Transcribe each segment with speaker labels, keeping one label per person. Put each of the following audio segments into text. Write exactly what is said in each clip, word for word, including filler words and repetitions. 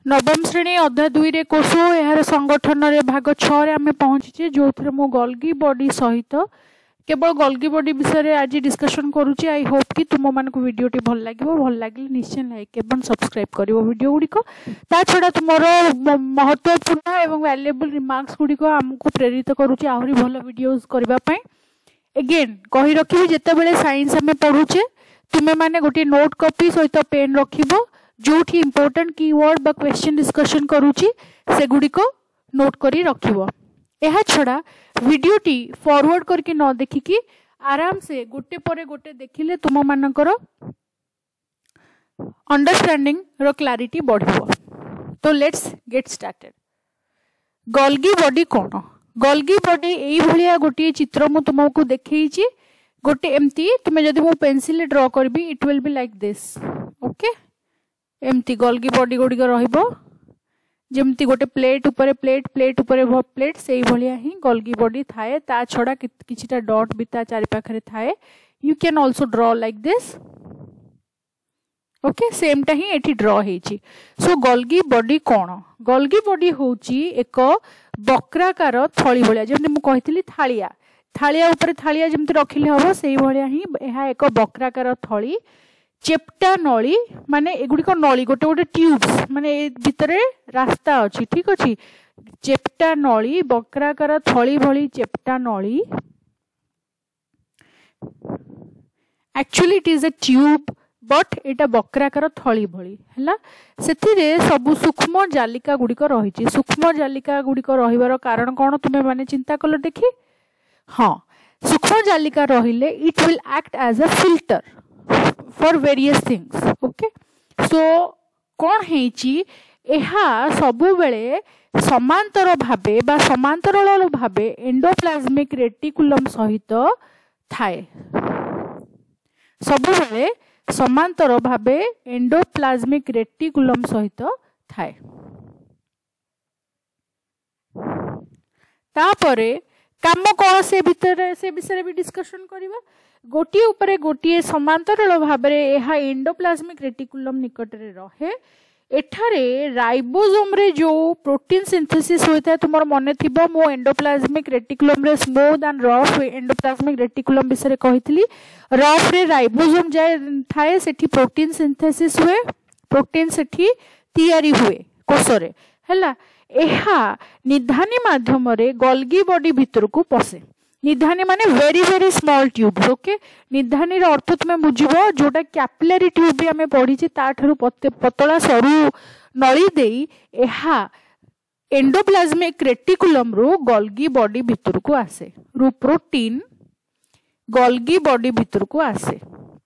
Speaker 1: नवम श्रेणी अध्याय दुई रे कोश यार संगठन रे भाग छः आम पहुँचे जो थे मो गल्गी बॉडी सहित केवल गल्गी बॉडी विषय आज डिस्कशन करुच्ची। आई होप कि तुम मानक वीडियोटी भल लगे भल लगे निश्चय लाइक एवं सब्सक्राइब कर वीडियो गुड़िक ता छड़ा तुम महत्वपूर्ण एवं वैल्यूएबल रिमार्क्स गुड़िक आमको प्रेरित करुच्ची आहरी भल वीडियोस करने। एगेन कही रखी जितेबाला साइंस आम पढ़ुचे तुम्हें माने गोटे नोट कॉपी सहित पेन रखिबो जो इम्पोर्टेंट कीवर्ड बा क्वेश्चन डिस्कशन करुच्ची से गुड़िक नोट करी रखिबो। यह छड़ा वीडियोटी फॉरवर्ड करके न देखिकी आराम से गोटे परे गोटे देखिले तुम मानकर अंडरस्टैंडिंग रो क्लैरिटी बढ़िबो। तो let's get started. Golgi body कौन? गल्गी बॉडी एई भलिया गोटे चित्र मु तुमको देखैछि। गोटे एमती तुमे जदि मु पेंसिल ड्रॉ करबी it will be like this. Okay एमती गल्गी बॉडी गुड़िक रहिबो जमती गोटे प्लेट उपरे प्लेट प्लेट उपरे प्लेट से भलिया ही गल्गी बॉडी थाए। ता छड़ा किछिटा डॉट भी ता चारि पाखरे थाए। You can also draw like this. Okay same टा ही एठी ड्रॉ हेछि। सो गल्गी बॉडी कौन? गल्गी बॉडी होची एक बक्राकार थली भलिया जेमति मु कहितली थालिया थालिया ऊपर थालिया जमती रखिले हबो सेही भलिया ही एहा एक बक्राकार थली चेप्टा नली माने एगुड़िक नली गोटे गोटे ट्यूब्स माने भितरे रास्ता अच्छी ठीक अच्छी चेप्टा नली बक्राकार थली भली चेप्टा नली actually it is a tube but एटा बक्राकार थली भली हैला। सेथिरे सब सूक्ष्म जालिका गुड़िक रहिछि। सूक्ष्म जालिका गुड़िक रहिबार कारण कोन तुमे माने चिंता कलो देखि। हाँ सूक्ष्म जालिका रहिले it will act as a filter for various things. Okay so कौन हेची एहा सबु बेले समांतर भाबे बा समांतरल भाबे एंडोप्लाज्मिक रेटिकुलम सहित थाए। सबु बेले समांतर भाबे एंडोप्लाज्मिक रेटिकुलम सहित थाए। तापरे काम कौन से भीतर से विषय भी डिस्कशन करिबा। गोटिए उपरे गोटिए समांतरल भाबरे एहा एंडोप्लाज्मिक रेटिकुलम निकट रे रहे। एठारे राइबोसोम रे जो प्रोटीन सिंथेसिस होता है तुमर मने थिबो मो एंडोप्लाज्मिक रेटिकुलम रे smooth and rough endoplasmic reticulum विषय कहितली। रफ रे राइबोसोम जाय थाए सेठी प्रोटीन सिंथेसिस हुए प्रोटीन सेठी तैयारी हुए कोषरे हैला। एहा निधानी माध्यम रे गल्गी बॉडी भितर को पसे। निधानी माने very very small tubes. Okay निधानी रो अर्थ तुमे बुझिबो जोटा कैपिलरी ट्यूब भी हमें पढ़ी ता ठारू पतला सरू नली देई एहा एंडोप्लाज्मिक रेटिकुलम रो गल्गी बॉडी भितर को आसे रु प्रोटीन गल्गी बॉडी भितर को आसे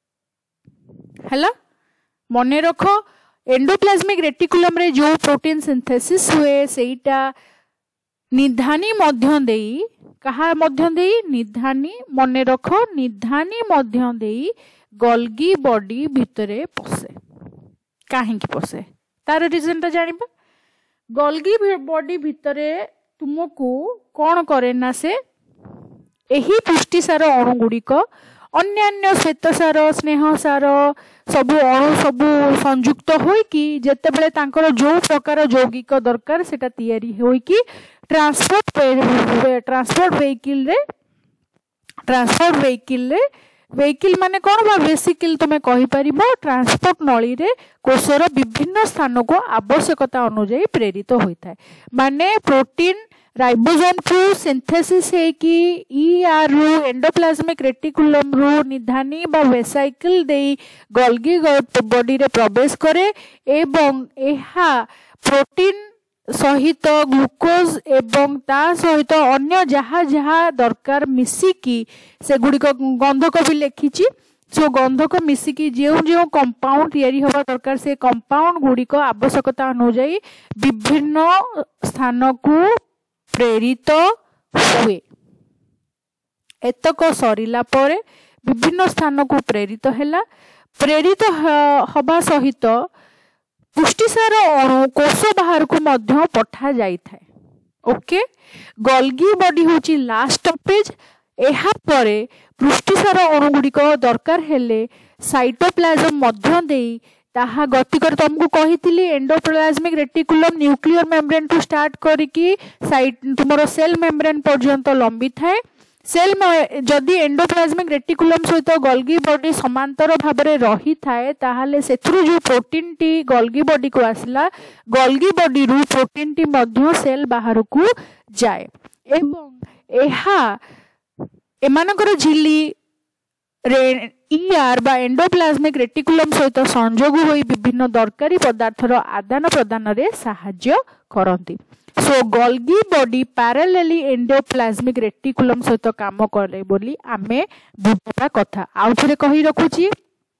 Speaker 1: हैला। मने रखो एंडोप्लाज्मिक रेटिकुलम रे जो प्रोटीन सिंथेसिस हुए सेटा निधानी मध्य देई कहा मध्य देई निधानी मने रखो निधानी मध्य देई गल्गी बॉडी भितरे पसे। काहे कि पसे तार रीजन ता जानिबा। गल्गी बॉडी भितरे तुमको कौन करे ना से एही पुष्टिसार अणु गुड़िक अन्यान्य श्वेतसार स्नेहसार सबु अणु सबु संयुक्त होइकी जेतेबेले तांकर जो प्रकार यौगिक दरकार सेटा तैयारी होइकी ट्रांसपोर्ट ट्रांसपोर्ट व्हीकल रे ट्रांसपोर्ट व्हीकल रे व्हीकल माने कौन बा वेसिकल तुमे कहि परिबो ट्रांसपोर्ट नली रे कोषर विभिन्न स्थान को आवश्यकता अनुसार प्रेरित होइथाय। माने प्रोटीन राइबोसोम को सिंथेसिस है कि ई आर रु एंडोप्लाज्मिक रेटिकुलम रु निधानी बा वेसाइकल देई गल्गी बॉडी रे प्रवेश करे एवं एहा प्रोटीन सहित ग्लूकोज एवं ता सहित अन्य जहा जहा दरकार मिसिकी से गुड़िक गंधक भी लिखिची। सो गंधक मिसिकी जो जो कंपाउंड तैयारी हवा दरकार से कंपाउंड गुड़िक आवश्यकता अनुसार विभिन्न स्थान को प्रेरित हुए। एतक सरिला परे विभिन्न स्थान को प्रेरित हैला। प्रेरित हवा सहित पुष्टिसार अणु कोष बाहर को मध्य पठा जाई थाए। ओके गल्गी बॉडी होची लास्ट स्टॉपेज। एहा परे पुष्टिसार अणु गुड़िक दरकार हेले साइटोप्लाज्म मध्य देई ताहा गति कर तुमको कही endoplasmic reticulum nuclear membrane to start करिकी साइड तुमरो सेल मेम्ब्रेन पर्यंत लंबी थाए सेल जदि एंडोप्लाज्मिक रेटिकुलम सहित गोल्गी बॉडी समांतर भाव में रही थाए ताहाले सेथुरु जो प्रोटीन टी गोल्गी बॉडी को आसला गोल्गी बॉडी रु प्रोटीन टी मध्य सेल बाहर को जाए एवं एहा एमानकर झिल्ली ईआर बा एंडोप्लाज्मिक रेटिकुलम सहित संजोग होई विभिन्न दरकारी पदार्थर आदान प्रदान रे साहाय्य करती so Golgi body parallelly endoplasmic reticulum सहित काम करे बोली आमे बुझा कथा आउ थरे कहि रखुची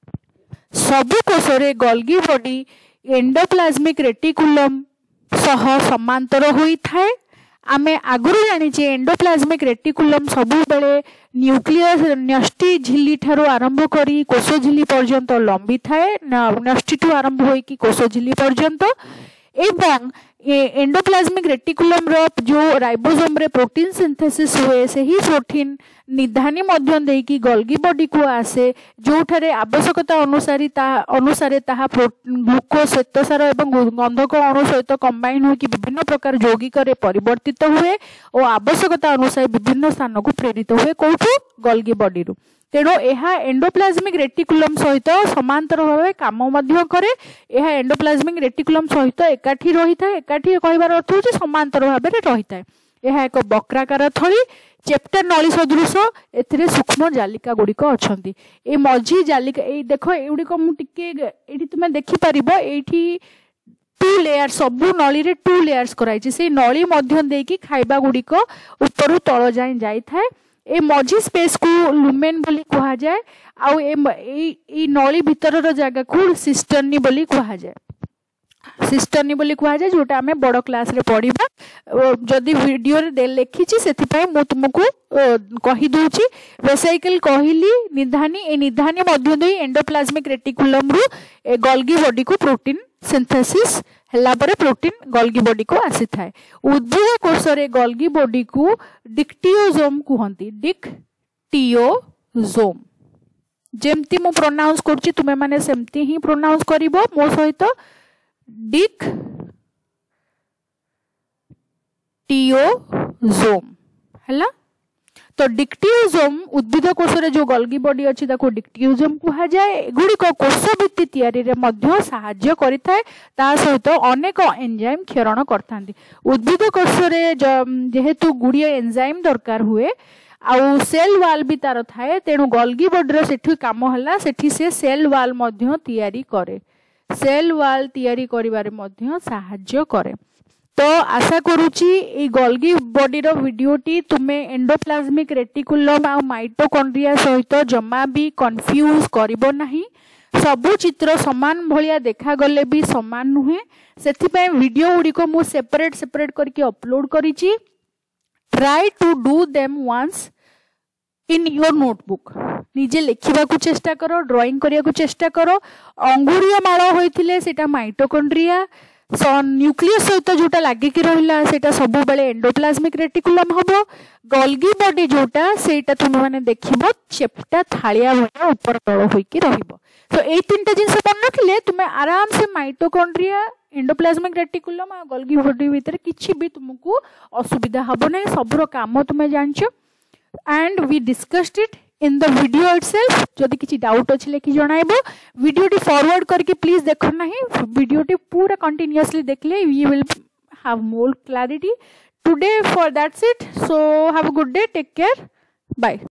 Speaker 1: सबु कोषरे गोल्गी बॉडी एंडोप्लाज्मिक रेटिकुलम सह समांतर होई थाए आमे आगुरु जानिचे एंडोप्लाज्मिक रेटिकुलम सबु बेले न्यूक्लियस न्यष्टि झिल्ली ठारो आरंभ करी कोष झिल्ली पर्यंत लंबी थाए न्यष्टि ठू आरंभ होई कि कोष झिल्ली पर्यंत एवं एंडोप्लाज्मिक रेटिकुलम रो जो राइबोसोम रे प्रोटीन सिंथेसिस हुए से ही प्रोटीन निधानी मध्यम देई कि गोल्गी बॉडी को आसे जो ठारे आवश्यकता अनुसारी ता अनुसारे ताहा ग्लूकोज श्वेतसार एवं गंधक अणु सहित कंबाइन होई कि विभिन्न प्रकार यौगिक रे परिवर्तित हुए और आवश्यकता अनुसार विभिन्न स्थान को प्रेरित हुए कोठू गोल्गी बॉडी रु तेणु यह एंडोप्लाज्मिक रेटिकुलम सहित समांतर भाव काम मध्य करे यह एंडोप्लाज्मिक रेटिकुलम सहित एकाठी रही था एकाठी कहबार अर्थ होची समांतर भाव में रही था यह एक बक्राकार थली चेप्टर नली सदृश एथिरे सूक्ष्म जालिका गुड़िक अछंती ए मझी जालिका ए देखो एगुड़िक मु टिके एठी तुमे देखि परिबो एठी टू लेयर सबु नली रे टू लेयर्स कराई से नली मध्य देकी खाइबा गुड़िक ऊपर तळ जाय जाई थाए ए मझी स्पेस को लुमेन बोली कहा जाए आउ ए ए नली भीतर रो जगह को सिस्टर्नी बोली कहा जाए सिस्टर्नी बोली कहा जाए जोटा आमे बड़ क्लास रे पढ़िबा जदी वीडियो रे दे लिखिची सेति पय मु तुमको कहि दोची वेसाइकल कहिली निधानी ए निधानी मध्य देई एंडोप्लाज्मिक रेटिकुलम रु ए गोल्गी बॉडी को प्रोटीन सिंथेसिस हला परे प्रोटीन गोल्गी बॉडी को आसी थाए उद्भिद कोष रे गोल्गी बॉडी को डिक्टियोजोम कहंती डिक्टियोजोम जेमती मु प्रोनाउंस करछि तुमे माने सेमती ही प्रोनाउंस करिवो मो सहित डिक टियोजोम हला तो डिक्टियोजोम उद्भिद कोष रे जो गोल्गी बॉडी अछि ताको डिक्टियोजोम कहा जाए एगुडी को कोष भित्ति तयारी रे मध्य सहाय्य करिथाय ता सहित अनेक एंजाइम क्षरण करथांती उद्भिद कोष रे जेहेतु गुडी एंजाइम दरकार हुए आउ सेल वाल भी तार थाए तेणु गोल्गी बॉडी रो सेठी काम हला सेठी से सेल वाल मध्य तयारी करे सेल वाल तयारी करिबारे मध्य सहाय्य करे तो आशा करूची ए गोल्गी बॉडी रो वीडियोटी तुमे एंडोप्लाज्मिक रेटिकुलम आ माइटोकॉन्ड्रिया सहित जमा भी कंफ्यूज करिवो नाही सबु चित्र समान भलिया देखा गले भी समान नुहे सेथि पय वीडियो गुडी को मु सेपरेट सेपरेट करके अपलोड करिची try to do them once in your notebook निजे लिखा को चेष्टा करो ड्राइंग करिया को चेष्टा करो अंगुरिया माळ होइथिले सेटा माइटोकॉन्ड्रिया न्यूक्लियस सहित जोटा लागिकी रहिला सेटा सबु बेले एंडोप्लाज्मिक रेटिकुलम हबो गोल्गी बॉडी जोटा सेटा तुम माने देखिबो चेप्टा थालिया भया ऊपर तळ होइकी रहिबो तो एई तीनटा जिंस बन रखिले तुमे आराम से माइटोकॉन्ड्रिया एंडोप्लाज्मिक रेटिकुलम आ गोल्गी बॉडी भीतर किछि भी तुमको असुविधा हबो नै सबरो काम तुमे जानछो and we discussed it in the video itself जदि किछि डाउट अछि लेखि जणाइबो वीडियोटी फॉरवर्ड करके प्लीज देखो नाही वीडियोटी पूरा कंटिन्यूअसली देखले you will have more clarity today for that's it so have a good day take care bye.